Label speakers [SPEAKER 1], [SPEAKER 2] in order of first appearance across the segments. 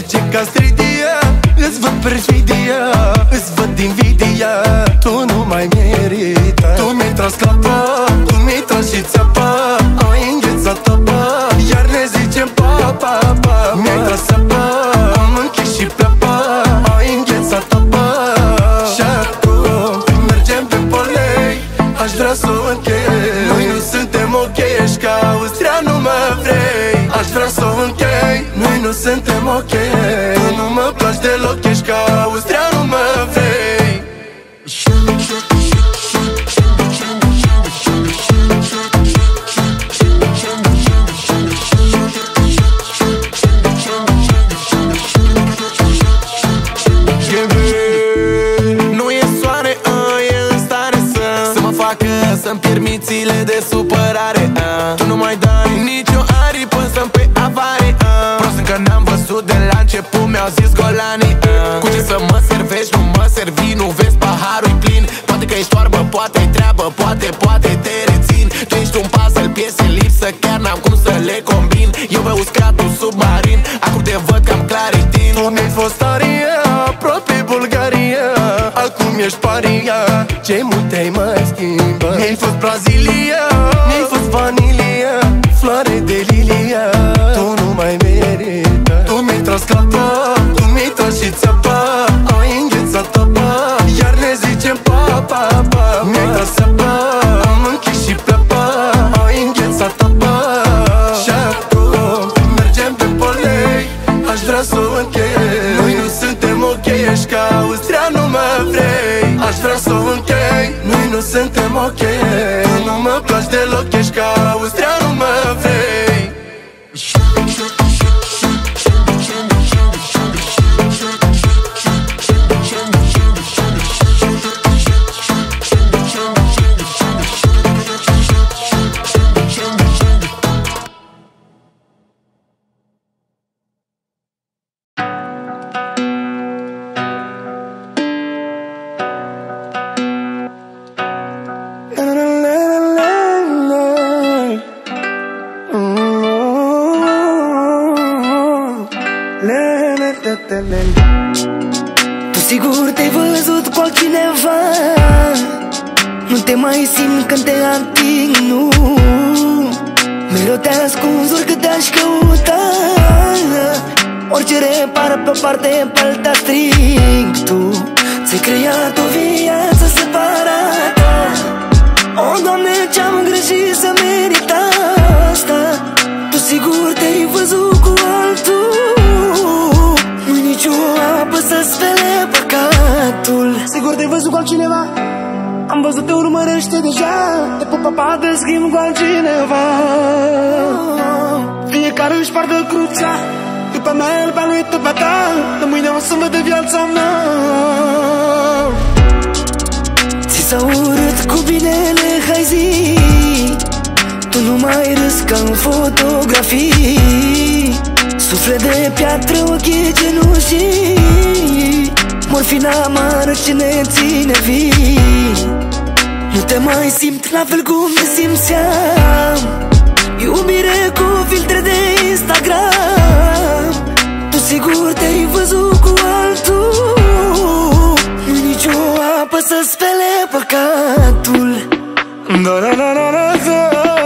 [SPEAKER 1] ce castridie. Îți văd perfidia, îți văd invidia. Tu nu mai merită. Tu mi-ai tras clapa, tu mi-ai tras și țeapa. Ai înghețat apa, iar ne zicem pa, pa, pa. Mi-ai tras apa, am închis și pleapa. Ai înghețat apa. Și acum mergem pe polei, aș vrea să o închei. Noi nu suntem ok, ești ca Austria, nu mă vrei. Aș vrea să o închei. Noi nu suntem ok. Tu nu mă placi deloc, ești ca Austria, nu mă vrei.
[SPEAKER 2] Nu e soare, e în stare să mă facă să-mi pierd mințile de supărare. Tu nu mai dai nicio aripă să-mi pe avare. Prost încă n-am văzut de la început, mi-au zis golanii. Cu ce să mă servești, nu mă servi, nu vezi paharul-i plin. Poate că ești oarbă, poate-i treabă, poate te rețin. Tu ești un puzzle, piese lipsă, chiar n-am cum să le combin. Eu pe uscatul submarin, acum te văd cam claritin.
[SPEAKER 1] Tu mi-ai fost aria, aproape Bulgaria. Acum ești paria, ce mult te-ai mai schimbat. Mi-ai fost Brazilia, mi-ai fost vanilia, floare de lilia. Tu nu mai merită. Tu mi-ai tras clapa, tu mi-ai tras și țeapa. Ai înghețat apa, iar ne zicem pa, pa, pa. Mi-ai tras apa, am închis și pleapa. Ai înghețat apa. Și acum mergem pe polei, aș vrea să o închei. Noi nu suntem ok, ești ca Austria, nu mă vrei. Aș vrea să o închei. Noi nu suntem ok. Tu nu mă placi deloc, ești ca Austria, nu mă vrei.
[SPEAKER 3] Tu sigur te-ai văzut cu altcineva. Nu te mai simt când te ating, nu. Mereu te ascunzi oricât te-aș căuta. Orice repar pe o parte, pe alta strig. Tu ți-ai creat o viață separată. O, Doamne, ce-am greșit să merit asta. Tu sigur te-ai văzut cu altul. Nu-i nicio apă să spele păcatul.
[SPEAKER 4] Sigur te-ai văzut cu altcineva. Am văzut te urmărește deja. Te pupa de schimb cu altcineva. Fiecare își poartă crucea. Tu pe mea, el pe lui, tu pe ta. De mâine o să văd viața mea.
[SPEAKER 3] Ți s-a urât cu binele, hai zi. Tu nu mai râzi ca în fotografii. Suflet de piatră, ochii cenușii. Morfina amară ce ne ține vii. Nu te mai simt la fel cum te simțeam. Iubire cu filtre de Instagram. Tu sigur te-ai văzut cu altul. Nu-i nicio apă să spele păcatul.
[SPEAKER 4] Da, da, da, da, da, da.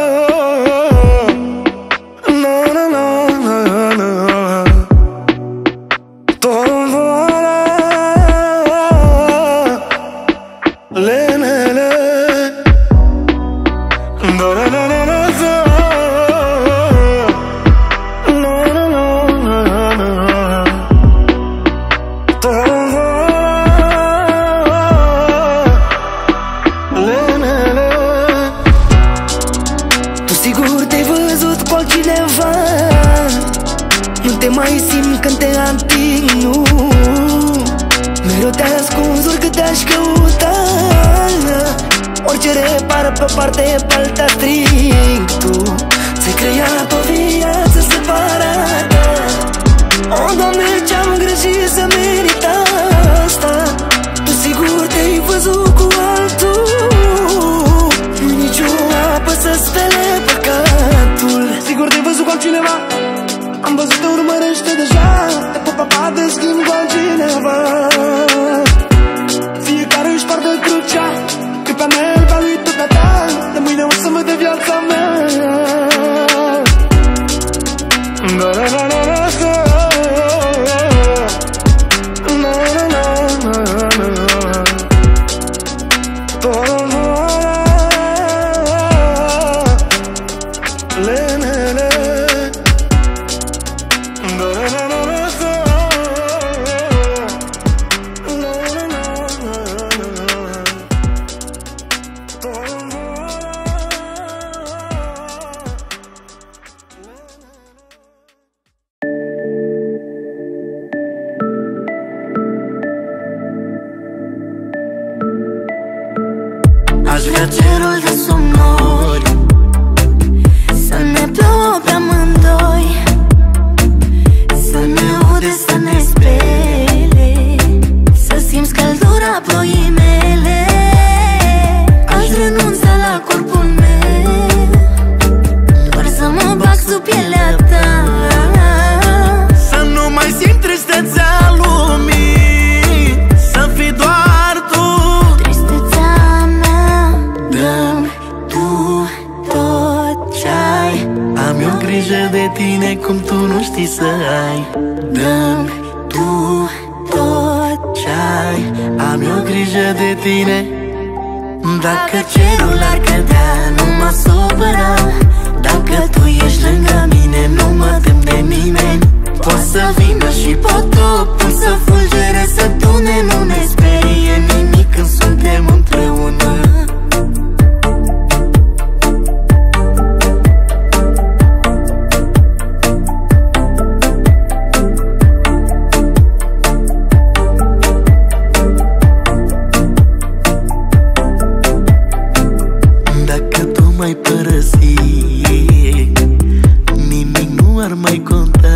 [SPEAKER 3] Pe o parte, pe alta strig. Tu ți-ai creat o viață separată. O, Doamne, ce-am greșit să merit asta. Tu sigur te-ai văzut cu altul. Nu-i nicio apă să spele păcatul.
[SPEAKER 4] Sigur te-ai văzut cu altcineva. Am văzut te urmărește deja. Te pupa
[SPEAKER 3] Aș vrea cerul de sub nori, să ne plouă pe amândoi, să ne ude, să ne spele, să simți căldura ploii mele. Aș renunța la corpul meu, doar să mă bag sub pielea ta,
[SPEAKER 1] să nu mai simt tristețea lumii, să fii doar tu.
[SPEAKER 3] tristețea mea. Dă-mi tu tot ce-ai,
[SPEAKER 1] Am eu grijă de tine cum tu nu știi să ai.
[SPEAKER 3] dă-mi tu tot ce-ai,
[SPEAKER 1] Am eu grijă de tine.
[SPEAKER 3] Dacă cerul ar cădea, nu mă supăra. Dacă tu ești lângă mine, nu mă tem de nimeni. Poți să vină și potopul să fulgere, să tune, nu ne sperie nimic când suntem împreună.
[SPEAKER 1] Dacă tu m-ai părăsit, nimic nu ar mai conta.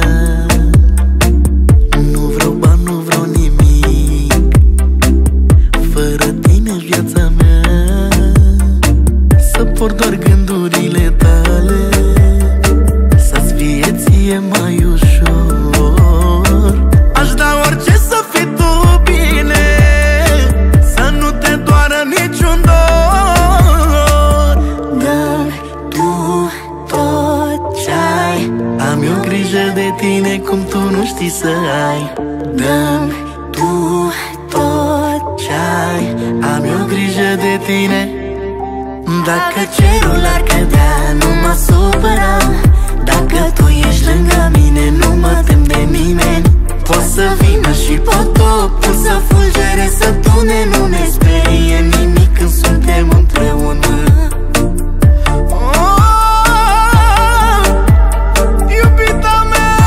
[SPEAKER 1] Nu vreau bani, nu vreau nimic, fără tine viața mea. Să port doar gândurile tale, să-ți fie ție mai ușor. Aș da orice să fii tu bine, să nu te doară niciun dor.
[SPEAKER 3] Dă-mi tu tot ce-ai,
[SPEAKER 1] Am eu grijă de tine cum tu nu știi să ai.
[SPEAKER 3] dă-mi tu tot ce-ai,
[SPEAKER 1] Am eu grijă de tine.
[SPEAKER 3] Dacă cerul ar cădea, nu mă supăra. Dacă tu ești lângă mine, nu mă tem de nimeni. Poți să vină și potopul să fulgere, să tune, nu ne sperie nimic când suntem împreună.
[SPEAKER 1] Iubita mea,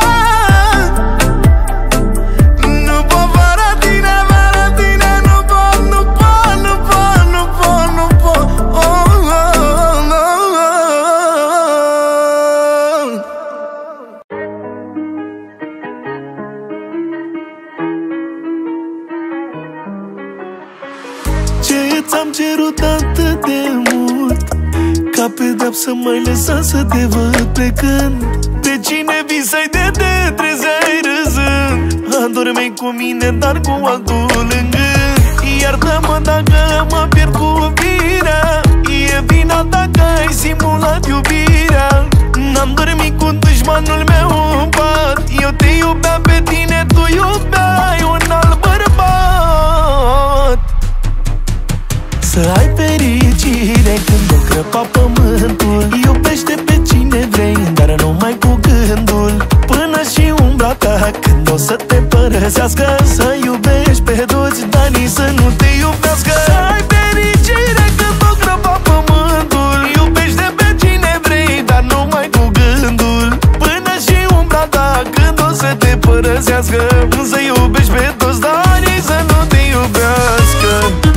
[SPEAKER 1] nu pot fără tine, fără tine, nu pot, nu pot, nu pot, nu pot, nu pot. Ce ți-am cerut atât de mult, ca pedeapsă mai lăsat să te văd plecând. Pe cine visai de te trezeai râzând, adormeai cu mine, dar cu altul lângă. Iartă-mă dacă mă pierd cu iubirea, e vina ta că ai simulat iubirea. N-am dormit cu dușmanul meu în pat, eu te iubeam pe tine, tu iubeai un alt bărbat. Să ai fericire când o crăpa pământul, iubește pe cine vrei, dar numai cu gândul. Până și umbra ta când o să te părăsească, să iubești pe toți, dar nici să nu te iubească. Să ai fericire când o crăpa pământul, iubește pe cine vrei, dar numai cu gândul. Până și umbra ta când o să te părăsească, să iubești pe toți, dar nici să nu te iubească.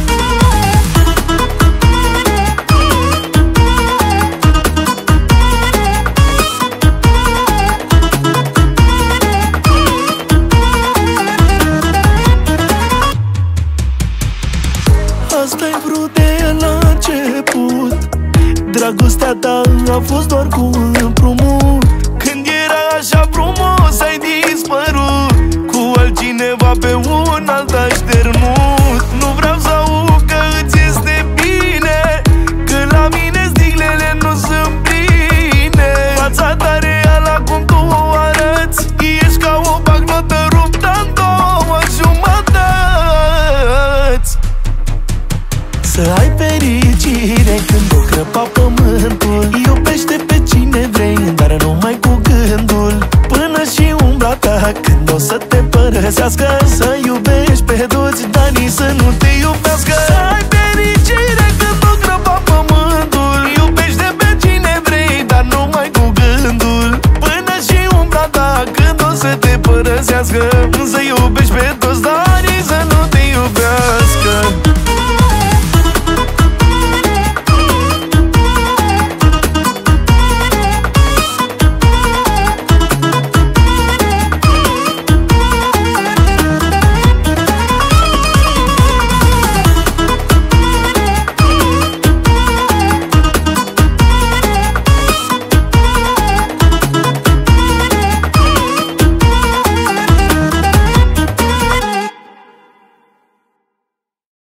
[SPEAKER 1] Asta-i vrut de la început, dragostea ta a fost doar cu împrumut. Când era așa frumos ai dispărut, cu altcineva pe un alt așternut. Nu vreau să aud că îți este bine, că la mine stilele nu sunt pline. Fața ta reală acum tu o arăți, ești ca o bagnotă ruptă în două jumătăți. Să ai fericire când o crăpa pământul, iubește pe cine vrei, dar numai cu gândul. Până și umbra ta când o să te părăsească, să iubești pe toți, dar nici să nu te